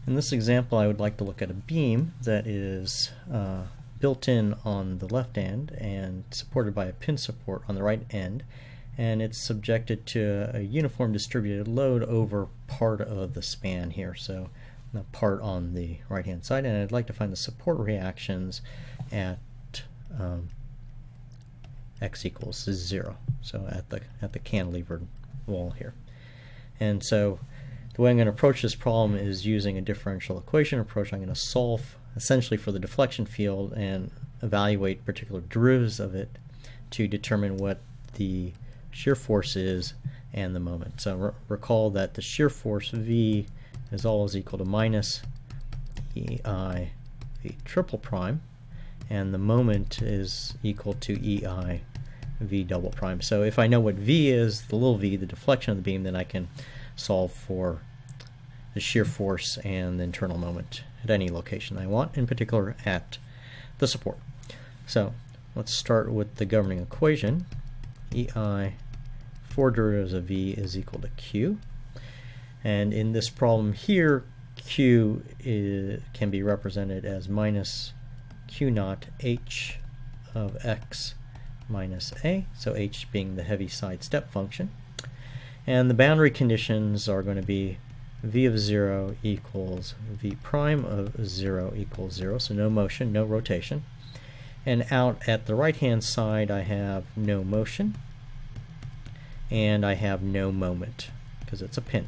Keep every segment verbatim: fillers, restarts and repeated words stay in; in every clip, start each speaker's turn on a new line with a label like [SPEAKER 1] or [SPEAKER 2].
[SPEAKER 1] In this example, I would like to look at a beam that is uh, built in on the left end and supported by a pin support on the right end, and it's subjected to a uniform distributed load over part of the span here, so the part on the right hand side, and I'd like to find the support reactions at um, x equals zero, so at the at the cantilevered wall here. And so the way I'm going to approach this problem is using a differential equation approach. I'm going to solve essentially for the deflection field and evaluate particular derivatives of it to determine what the shear force is and the moment. So re recall that the shear force V is always equal to minus E I V triple prime, and the moment is equal to E I V double prime. So if I know what V is, the little v, the deflection of the beam, then I can solve for the shear force and the internal moment at any location I want, in particular at the support. So let's start with the governing equation. E I, four derivatives of V is equal to Q. And in this problem here, Q is, can be represented as minus Q naught H of X minus A, so H being the Heaviside step function. And the boundary conditions are going to be V of zero equals V prime of zero equals zero, so no motion, no rotation. And out at the right hand side I have no motion, and I have no moment because it's a pin.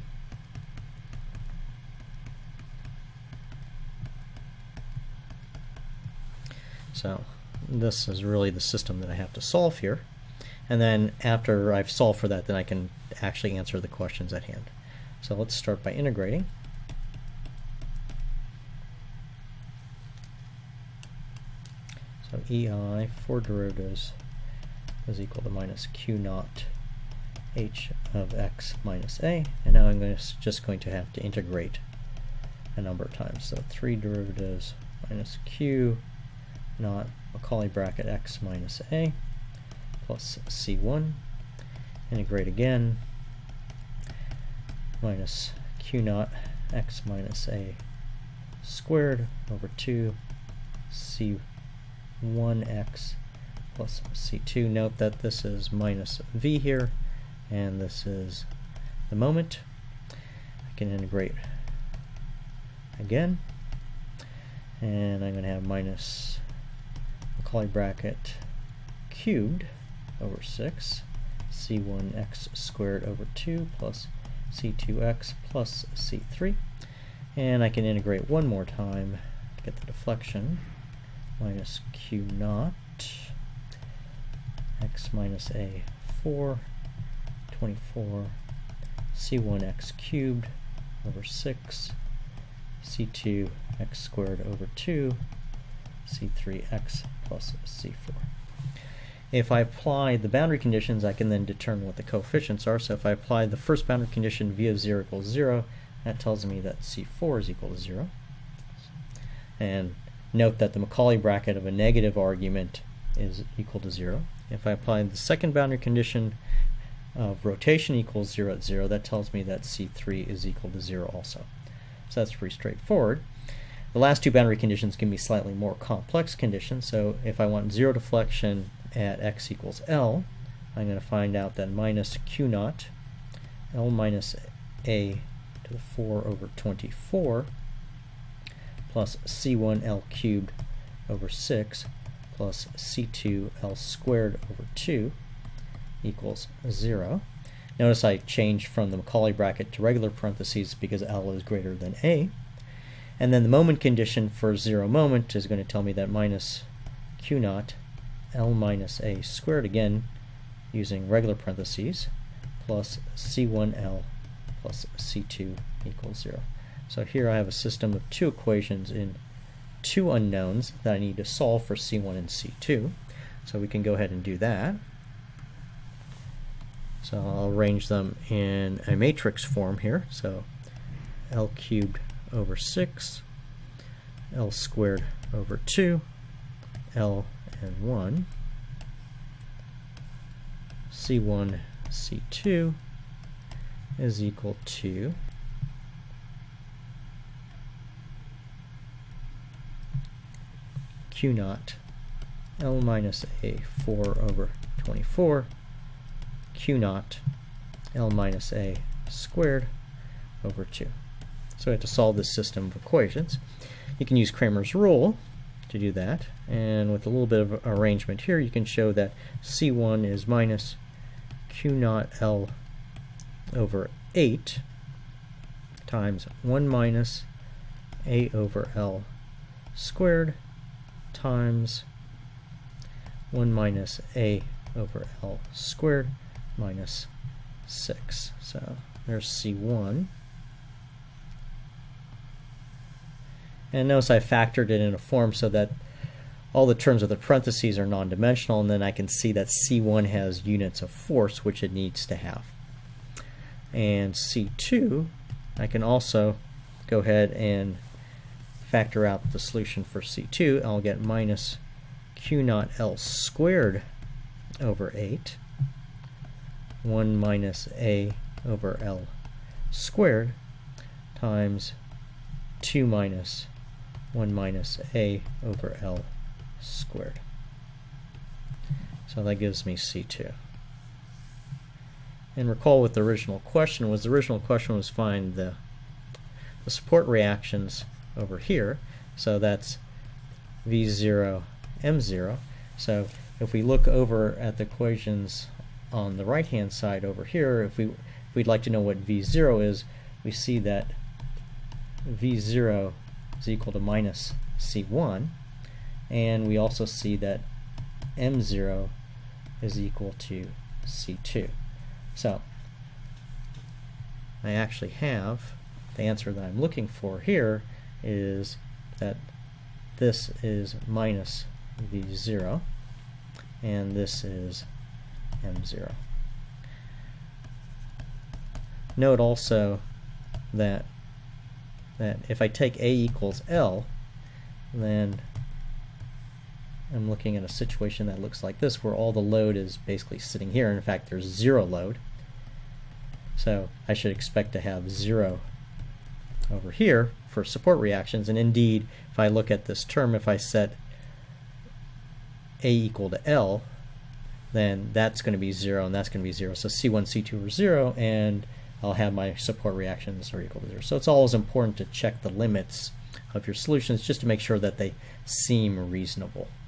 [SPEAKER 1] So this is really the system that I have to solve here. And then after I've solved for that, then I can actually answer the questions at hand. So let's start by integrating. So E I, four derivatives, is equal to minus Q naught H of X minus A. And now I'm going to, just going to have to integrate a number of times. So three derivatives minus Q naught Macaulay bracket X minus A plus C one, integrate again, minus Q naught X minus A squared over two C one X plus C two. Note that this is minus V here, and this is the moment. I can integrate again, and I'm going to have minus Macaulay bracket cubed over six C one X squared over two plus C two X plus C three, and I can integrate one more time to get the deflection. Minus Q naught X minus A four, twenty-four C one X cubed over six C two X squared over two C three X plus C four. If I apply the boundary conditions, I can then determine what the coefficients are. So if I apply the first boundary condition, V of zero equals zero, that tells me that C four is equal to zero. And note that the Macaulay bracket of a negative argument is equal to zero. If I apply the second boundary condition of rotation equals zero at zero, that tells me that C three is equal to zero also. So that's pretty straightforward. The last two boundary conditions can be slightly more complex conditions. So if I want zero deflection at x equals L, I'm going to find out that minus Q naught L minus A to the four over twenty-four plus C one L cubed over six plus C two L squared over two equals zero. Notice I changed from the Macaulay bracket to regular parentheses because L is greater than A. And then the moment condition for zero moment is going to tell me that minus Q naught L minus A squared, again using regular parentheses, plus C one L plus C two equals zero. So here I have a system of two equations in two unknowns that I need to solve for C one and C two. So we can go ahead and do that. So I'll arrange them in a matrix form here. So L cubed over six, L squared over two, L and one, C one, C two is equal to Q naught L minus A four over twenty-four Q naught L minus A squared over two. So we have to solve this system of equations. You can use Cramer's rule to do that, and with a little bit of arrangement here you can show that C one is minus Q naught L over eight times one minus A over L squared times one minus A over L squared minus six. So there's C one. And notice I factored it in a form so that all the terms of the parentheses are non-dimensional, and then I can see that C one has units of force, which it needs to have. And C two, I can also go ahead and factor out the solution for C two. I'll get minus Q naught L squared over eight, one minus A over L squared times two minus one minus A over L squared. So that gives me C two. And recall what the original question was. The original question was find the, the support reactions over here. So that's V zero, M zero. So if we look over at the equations on the right hand side over here, if, we, if we'd like to know what V zero is, we see that V zero is equal to minus C one, and we also see that M zero is equal to C two. So I actually have the answer that I'm looking for here is that this is minus V zero and this is M zero. Note also that that if I take A equals L, then I'm looking at a situation that looks like this, where all the load is basically sitting here. In fact, there's zero load. So I should expect to have zero over here for support reactions. And indeed, if I look at this term, if I set A equal to L, then that's going to be zero and that's going to be zero. So C one, C two are zero, and I'll have my support reactions are equal to zero. So it's always important to check the limits of your solutions just to make sure that they seem reasonable.